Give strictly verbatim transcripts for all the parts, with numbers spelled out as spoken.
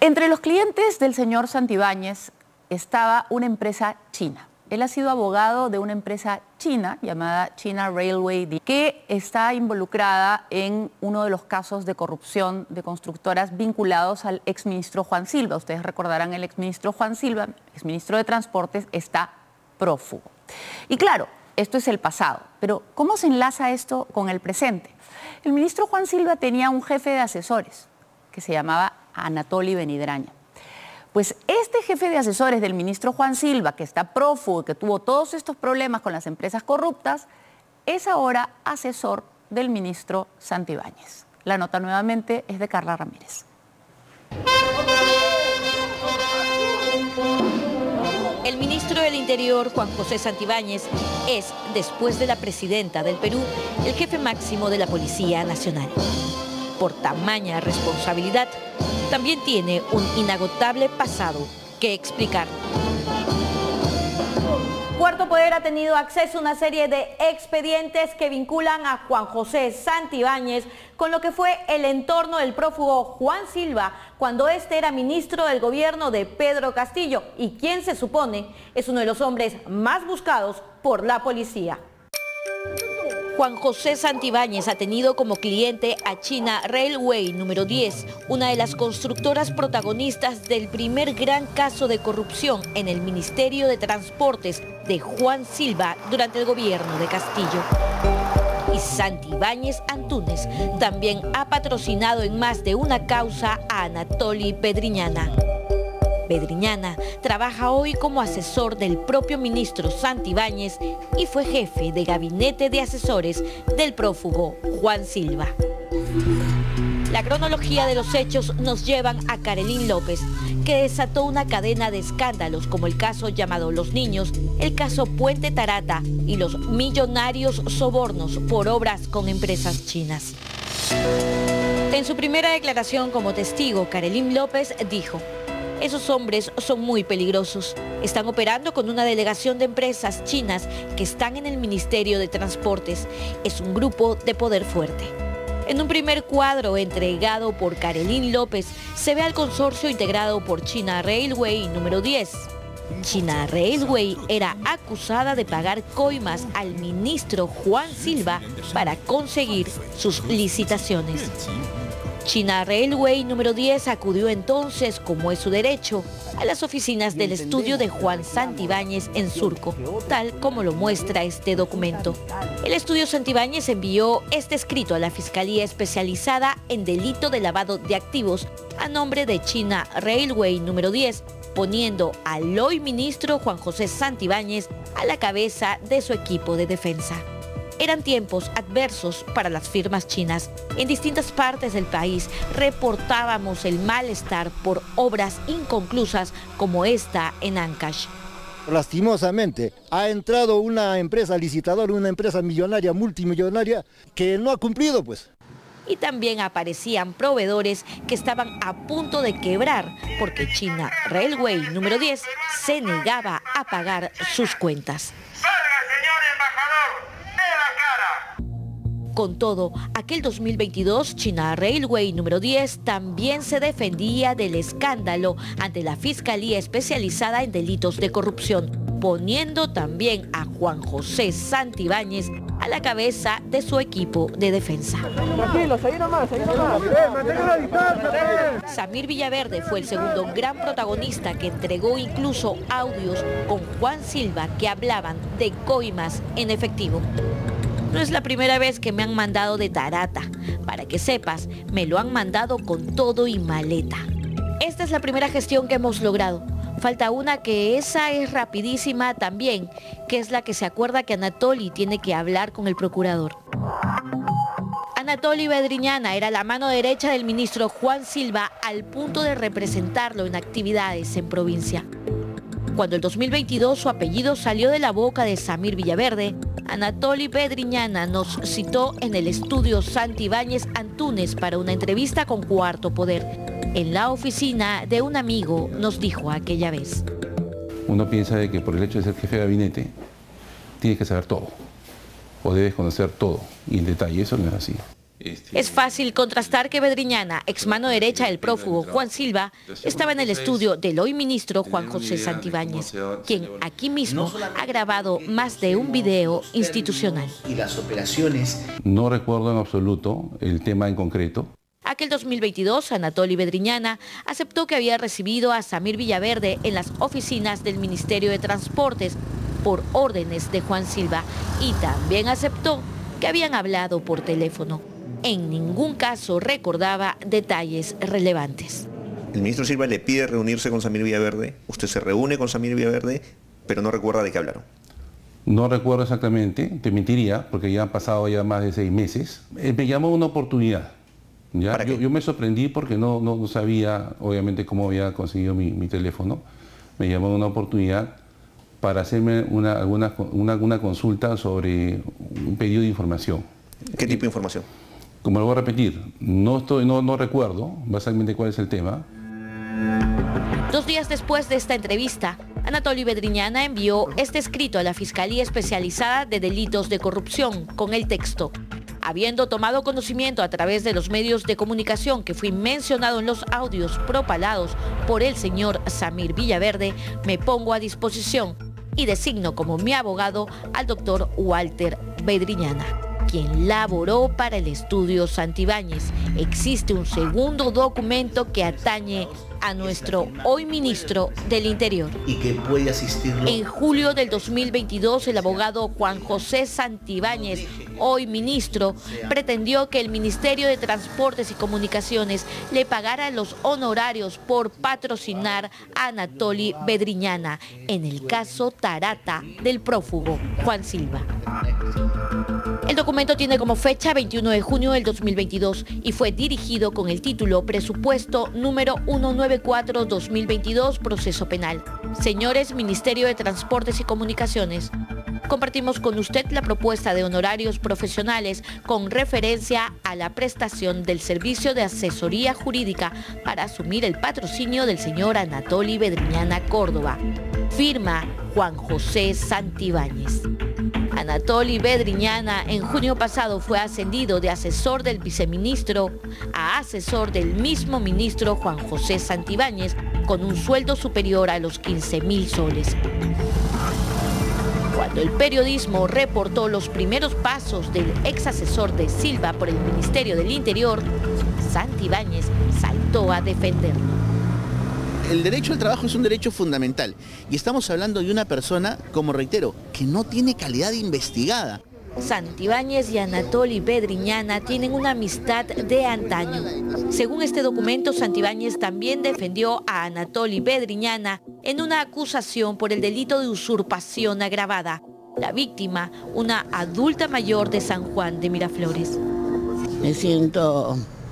Entre los clientes del señor Santibáñez estaba una empresa china. Él ha sido abogado de una empresa china llamada China Railway, que está involucrada en uno de los casos de corrupción de constructoras vinculados al exministro Juan Silva. Ustedes recordarán, el exministro Juan Silva, exministro de Transportes, está prófugo. Y claro, esto es el pasado, pero ¿cómo se enlaza esto con el presente? El ministro Juan Silva tenía un jefe de asesores que se llamaba Anatoly Benidraña. Pues este jefe de asesores del ministro Juan Silva, que está prófugo, que tuvo todos estos problemas con las empresas corruptas, es ahora asesor del ministro Santibáñez. La nota nuevamente es de Carla Ramírez. El ministro del Interior, Juan José Santibáñez, es, después de la presidenta del Perú, el jefe máximo de la Policía Nacional. Por tamaña responsabilidad, también tiene un inagotable pasado que explicar. Cuarto Poder ha tenido acceso a una serie de expedientes que vinculan a Juan José Santibáñez con lo que fue el entorno del prófugo Juan Silva cuando este era ministro del gobierno de Pedro Castillo y quien se supone es uno de los hombres más buscados por la policía. Juan José Santibáñez ha tenido como cliente a China Railway número diez, una de las constructoras protagonistas del primer gran caso de corrupción en el Ministerio de Transportes de Juan Silva durante el gobierno de Castillo. Y Santibáñez Antúnez también ha patrocinado en más de una causa a Anatoly Bedriñana. Bedriñana trabaja hoy como asesor del propio ministro Santibáñez y fue jefe de gabinete de asesores del prófugo Juan Silva. La cronología de los hechos nos llevan a Karelín López, que desató una cadena de escándalos como el caso llamado Los Niños, el caso Puente Tarata y los millonarios sobornos por obras con empresas chinas. En su primera declaración como testigo, Karelín López dijo: esos hombres son muy peligrosos. Están operando con una delegación de empresas chinas que están en el Ministerio de Transportes. Es un grupo de poder fuerte. En un primer cuadro entregado por Karelín López se ve al consorcio integrado por China Railway número diez. China Railway era acusada de pagar coimas al ministro Juan Silva para conseguir sus licitaciones. China Railway número diez acudió entonces, como es su derecho, a las oficinas del estudio de Juan Santibáñez en Surco, tal como lo muestra este documento. El estudio Santibáñez envió este escrito a la Fiscalía Especializada en Delito de Lavado de Activos a nombre de China Railway número diez, poniendo al hoy ministro Juan José Santibáñez a la cabeza de su equipo de defensa. Eran tiempos adversos para las firmas chinas. En distintas partes del país reportábamos el malestar por obras inconclusas como esta en Ancash. Lastimosamente, ha entrado una empresa licitadora, una empresa millonaria, multimillonaria, que no ha cumplido, pues. Y también aparecían proveedores que estaban a punto de quebrar porque China Railway número diez se negaba a pagar sus cuentas. Con todo, aquel dos mil veintidós, China Railway número diez también se defendía del escándalo ante la Fiscalía Especializada en Delitos de Corrupción, poniendo también a Juan José Santibáñez a la cabeza de su equipo de defensa. Tranquilos, ahí nomás, ahí nomás. Samir Villaverde fue el segundo gran protagonista que entregó incluso audios con Juan Silva que hablaban de coimas en efectivo. No es la primera vez que me han mandado de Tarata. Para que sepas, me lo han mandado con todo y maleta. Esta es la primera gestión que hemos logrado. Falta una que esa es rapidísima también, que es la que se acuerda que Anatoly tiene que hablar con el procurador. Anatoly Bedriñana era la mano derecha del ministro Juan Silva al punto de representarlo en actividades en provincia. Cuando en dos mil veintidós su apellido salió de la boca de Samir Villaverde, Anatoly Bedriñana nos citó en el estudio Santibáñez Antúnez para una entrevista con Cuarto Poder. En la oficina de un amigo nos dijo aquella vez: uno piensa de que por el hecho de ser jefe de gabinete tienes que saber todo o debes conocer todo y en detalle. Eso no es así. Es fácil contrastar que Bedriñana, ex mano derecha del prófugo Juan Silva, estaba en el estudio del hoy ministro Juan José Santibáñez, quien aquí mismo ha grabado más de un video institucional. Y las operaciones. No recuerdo en absoluto el tema en concreto. Aquel dos mil veintidós, Anatoly Bedriñana aceptó que había recibido a Samir Villaverde en las oficinas del Ministerio de Transportes por órdenes de Juan Silva y también aceptó que habían hablado por teléfono. En ningún caso recordaba detalles relevantes. El ministro Silva le pide reunirse con Samir Villaverde, usted se reúne con Samir Villaverde, pero no recuerda de qué hablaron. No recuerdo exactamente, te mentiría, porque ya han pasado ya más de seis meses. Eh, me llamó una oportunidad. ¿ya? ¿Para qué? Yo, yo me sorprendí porque no, no, no sabía, obviamente, cómo había conseguido mi, mi teléfono. Me llamó una oportunidad para hacerme una, alguna, una, una consulta sobre un pedido de información. ¿Qué tipo de información? Como lo voy a repetir, no, estoy, no, no recuerdo básicamente cuál es el tema. Dos días después de esta entrevista, Anatoly Bedriñana envió este escrito a la Fiscalía Especializada de Delitos de Corrupción con el texto: habiendo tomado conocimiento a través de los medios de comunicación que fui mencionado en los audios propalados por el señor Samir Villaverde, me pongo a disposición y designo como mi abogado al doctor Walter Bedriñana, quien laboró para el estudio Santibáñez. Existe un segundo documento que atañe a nuestro hoy ministro del Interior. Y que puede asistirlo. En julio del dos mil veintidós, el abogado Juan José Santibáñez, hoy ministro, pretendió que el Ministerio de Transportes y Comunicaciones le pagara los honorarios por patrocinar a Anatoly Bedriñana en el caso Tarata del prófugo Juan Silva. El documento tiene como fecha veintiuno de junio del dos mil veintidós y fue dirigido con el título Presupuesto número ciento noventa y cuatro guión dos mil veintidós, Proceso Penal. Señores Ministerio de Transportes y Comunicaciones, compartimos con usted la propuesta de honorarios profesionales con referencia a la prestación del servicio de asesoría jurídica para asumir el patrocinio del señor Anatoly Bedriñana Córdoba. Firma Juan José Santibáñez. Anatoly Bedriñana en junio pasado fue ascendido de asesor del viceministro a asesor del mismo ministro Juan José Santibáñez con un sueldo superior a los quince mil soles. Cuando el periodismo reportó los primeros pasos del ex asesor de Silva por el Ministerio del Interior, Santibáñez saltó a defenderlo. El derecho al trabajo es un derecho fundamental y estamos hablando de una persona, como reitero, que no tiene calidad investigada. Santibáñez y Anatoly Bedriñana tienen una amistad de antaño. Según este documento, Santibáñez también defendió a Anatoly Bedriñana en una acusación por el delito de usurpación agravada. La víctima, una adulta mayor de San Juan de Miraflores. Me siento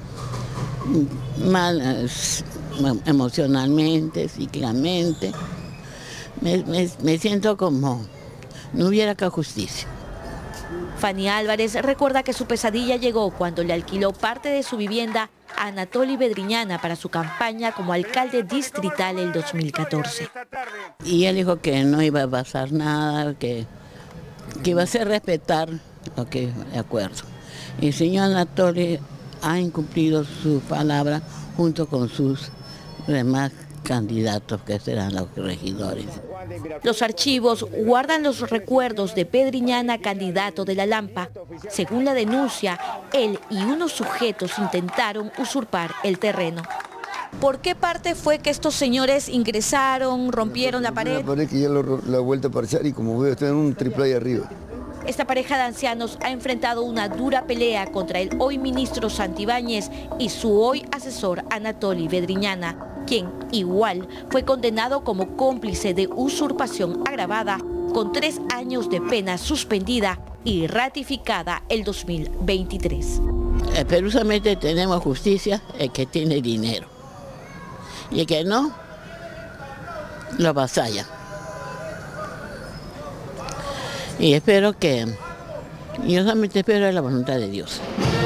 mal emocionalmente, psíquicamente. Me, me, me siento como no hubiera acá justicia. Fanny Álvarez recuerda que su pesadilla llegó cuando le alquiló parte de su vivienda a Anatoly Bedriñana para su campaña como alcalde distrital el dos mil catorce. Y él dijo que no iba a pasar nada, que, que iba a hacer respetar lo que de acuerdo. Y el señor Anatoly ha incumplido su palabra junto con sus demás candidatos que serán los regidores. Los archivos guardan los recuerdos de Bedriñana, candidato de la Lampa. Según la denuncia, él y unos sujetos intentaron usurpar el terreno. ¿Por qué parte fue que estos señores ingresaron, rompieron la pared? La pared que ya lo, la vuelta a parchar y como veo está en un triple ahí arriba. Esta pareja de ancianos ha enfrentado una dura pelea contra el hoy ministro Santibáñez y su hoy asesor Anatoly Bedriñana, quien igual fue condenado como cómplice de usurpación agravada con tres años de pena suspendida y ratificada el dos mil veintitrés. Eh, pero solamente tenemos justicia el que tiene dinero y el que no, lo avasalla. Y espero que, yo solamente espero la voluntad de Dios.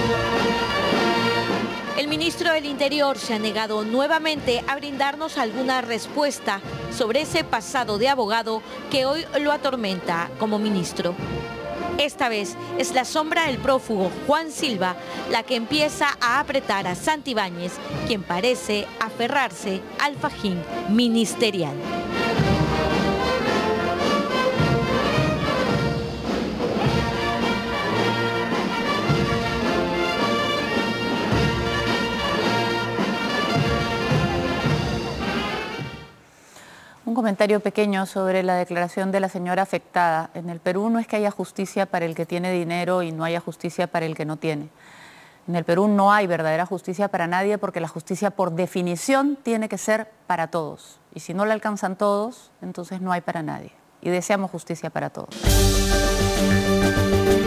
El ministro del Interior se ha negado nuevamente a brindarnos alguna respuesta sobre ese pasado de abogado que hoy lo atormenta como ministro. Esta vez es la sombra del prófugo Juan Silva la que empieza a apretar a Santibáñez, quien parece aferrarse al fajín ministerial. Un comentario pequeño sobre la declaración de la señora afectada. En el Perú no es que haya justicia para el que tiene dinero y no haya justicia para el que no tiene. En el Perú no hay verdadera justicia para nadie porque la justicia por definición tiene que ser para todos. Y si no la alcanzan todos, entonces no hay para nadie. Y deseamos justicia para todos.